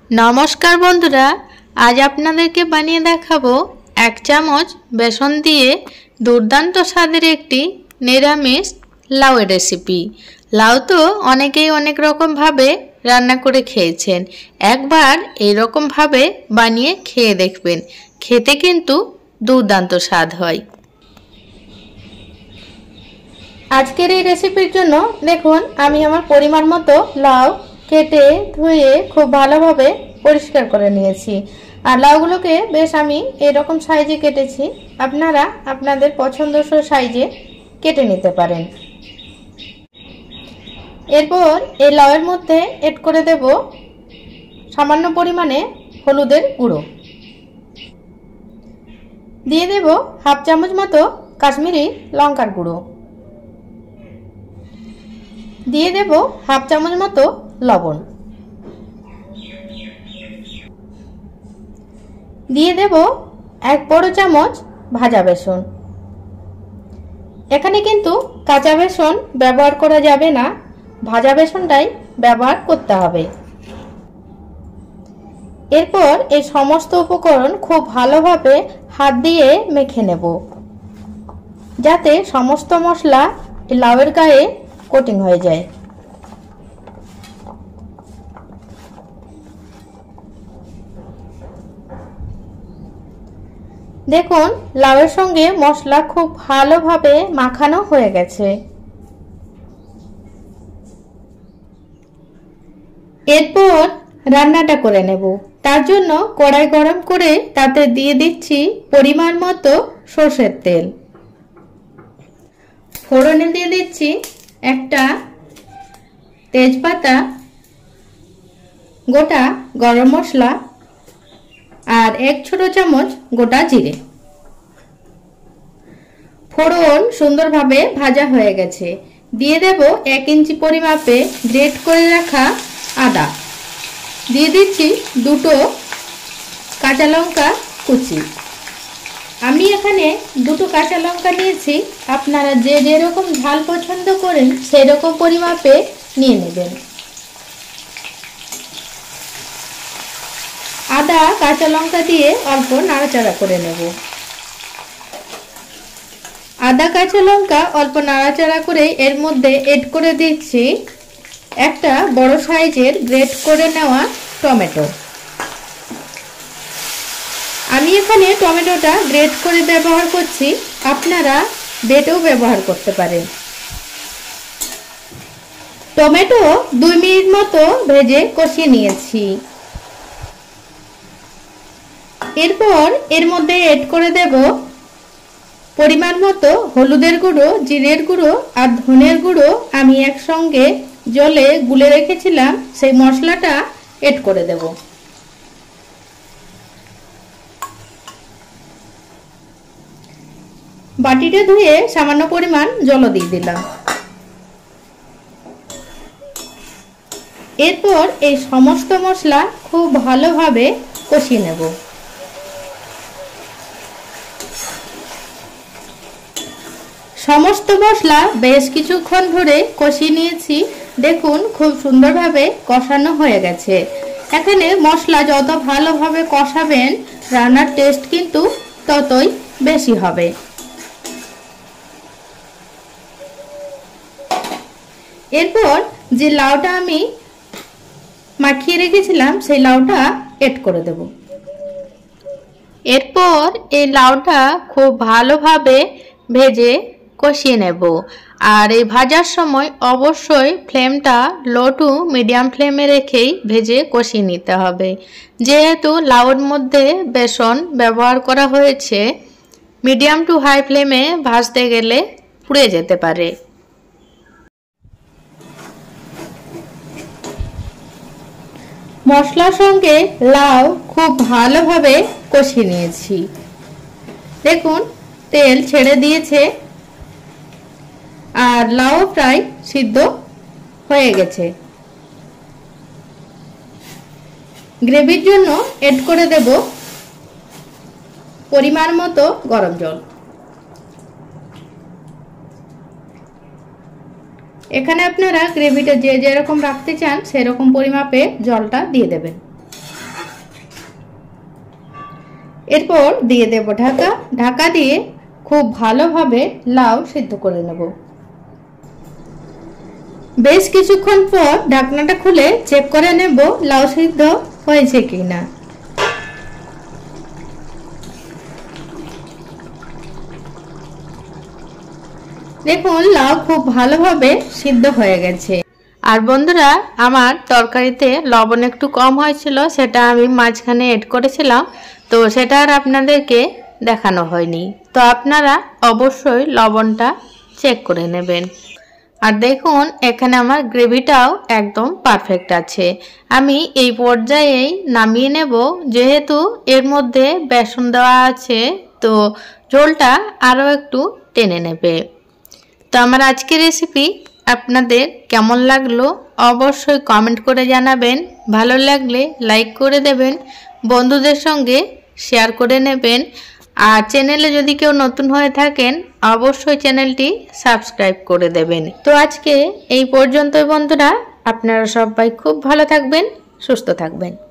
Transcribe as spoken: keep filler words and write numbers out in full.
नमस्कार बंधुरा आज आपनादेरके बानिये देखाबो एक चामच बेसन दिए दुर्दान्त स्वादेर एकटी निरामिष लाउएर रेसिपि। लाउ तो अनेकेई अनेक रकम भावे रान्ना करे खेयेछेन, एकबार एई रकम भावे बानिये खेये देखबेन, खेते किन्तु दुर्दान्त स्वाद हय। आजकेर एई रेसिपिर जोन्नो देखुन आमि आमार परिमाण मतो लाउ केटे धुए खूब भालोभावे परिष्कार करे निয়েছি। আর লাউগুলোকে বেশ আমি এরকম সাইজে কেটেছি, আপনারা আপনাদের পছন্দসই সাইজে কেটে নিতে পারেন। এরপর এই লাউয়ের মধ্যে এড করে দেব সামান্য পরিমাণে হলুদের গুঁড়ো, দিয়ে দেব হাফ চামচ মতো কাশ্মীরি লঙ্কার গুঁড়ো, দিয়ে দেব হাফ চামচ মতো লবণ, দিয়ে দেব এক বড় চামচ ভাজা বেসন। এখানে কিন্তু কাঁচা বেসন ব্যবহার করা যাবে না, ভাজা বেসনটাই ব্যবহার করতে হবে। এরপর এই সমস্ত উপকরণ খুব ভালোভাবে হাত দিয়ে মেখে নেব, যাতে সমস্ত মশলা এই লাউয়ের গায়ে কোটিং হয়ে যায়। দেখুন লাউয়ের সঙ্গে মশলা খুব ভালোভাবে মাখানো হয়ে গেছে। এরপর রান্নাটা করে নেব। তার জন্য কড়াই গরম করে তাতে দিয়ে দিচ্ছি পরিমাণ মতো সরষের তেল। ফোড়নে দিয়ে দিচ্ছি একটা তেজপাতা, গোটা গরম মশলা আর এক ছোট চামচ গোটা জিরে। ফোড়ন সুন্দরভাবে ভাজা হয়ে গেছে, দিয়ে দেব এক ইঞ্চি পরিমাপে গ্রেট করে রাখা আদা, দিয়ে দিচ্ছি দুটো কাঁচা লঙ্কা কুচি। আমি এখানে দুটো কাঁচা লঙ্কা নিয়েছি, আপনারা যে যেরকম ঝাল পছন্দ করেন সেই রকম পরিমাপে নিয়ে নেবেন। আদা কাঁচা লঙ্কা দিয়ে অল্প নাড়াচাড়া করে নেব। আদা কাঁচা লঙ্কা অল্প নাড়াচাড়া করে এর মধ্যে এড করে দিচ্ছি একটা বড় সাইজের গ্রেট করে নেওয়া টমেটো। আমি এখানে টমেটোটা গ্রেট করে ব্যবহার করছি, আপনারা বেটেও ব্যবহার করতে পারেন। টমেটো দুই মিনিট মতো ভেজে কষিয়ে নিয়েছি। এরপর এর মধ্যে এড করে দেব পরিমাণ মতো হলুদের গুঁড়ো, জিরের গুঁড়ো আর ধনের গুঁড়ো। আমি একসঙ্গে জলে গুলে রেখেছিলাম, সেই মশলাটা এড করে দেব। বাটিটা ধুয়ে সামান্য পরিমাণ জল দিয়ে দিলাম। এরপর এই সমস্ত মশলা খুব ভালোভাবে কষিয়ে নেব। সমস্ত মশলা বেশ কিছুক্ষণ ধরে কষিয়ে নিয়েছি, দেখুন খুব সুন্দরভাবে কষানো হয়ে গেছে। এখানে মশলা যত ভালোভাবে কষাবেন রান্নার টেস্ট কিন্তু ততই বেশি হবে। এরপর যে লাউটা আমি মাখিয়ে রেখেছিলাম সেই লাউটা এড করে দেব। এরপর এই লাউটা খুব ভালোভাবে ভেজে কষিয়ে নেব। আর এই ভাজার সময় অবশ্যই ফ্লেমটা লো টু মিডিয়াম ফ্লেমে রেখেই ভেজে কষিয়ে নিতে হবে, যেহেতু লাউর মধ্যে বেসন ব্যবহার করা হয়েছে। মিডিয়াম টু হাই ফ্লেমে ভাজতে গেলে পুড়ে যেতে পারে। মশলার সঙ্গে লাউ খুব ভালোভাবে কষিয়ে নিয়েছি, দেখুন তেল ছেড়ে দিয়েছে আর লাউ প্রায় সিদ্ধ হয়ে গেছে। গ্রেভির জন্য এড করে দেব পরিমাণ মতো গরম জল। এখানে আপনারা গ্রেভিটা যে যেরকম রাখতে চান সেরকম পরিমাপে জলটা দিয়ে দেবেন। এরপর দিয়ে দেব ঢাকা। ঢাকা দিয়ে খুব ভালোভাবে লাউ সিদ্ধ করে নেব। বেশ কিছুক্ষণ পর ঢাকনাটা খুলে চেক করে নেব লাউ সিদ্ধ হয়েছে কিনা। দেখুন লাউ খুব ভালোভাবে সিদ্ধ হয়ে গেছে। আর বন্ধুরা, আমার তরকারিতে লবণ একটু কম হয়েছিল, সেটা আমি মাঝখানে এড করেছিলাম, তো সেটা আর আপনাদেরকে দেখানো হয়নি। তো আপনারা অবশ্যই লবণটা চেক করে নেবেন। আর দেখুন এখানে আমার গ্রেভিটাও একদম পারফেক্ট আছে। আমি এই পর্যায়েই নামিয়ে নেব, যেহেতু এর মধ্যে বেসন দেওয়া আছে, তো ঝোলটা আরও একটু টেনে নেবে। তো আমার আজকের রেসিপি আপনাদের কেমন লাগলো অবশ্যই কমেন্ট করে জানাবেন। ভালো লাগলে লাইক করে দেবেন, বন্ধুদের সঙ্গে শেয়ার করে নেবেন। আর চ্যানেলে যদি কেউ নতুন হয়ে থাকেন অবশ্যই চ্যানেলটি সাবস্ক্রাইব করে দেবেন। তো আজকে এই পর্যন্তই বন্ধুরা, আপনারা সবাই খুব ভালো থাকবেন, সুস্থ থাকবেন।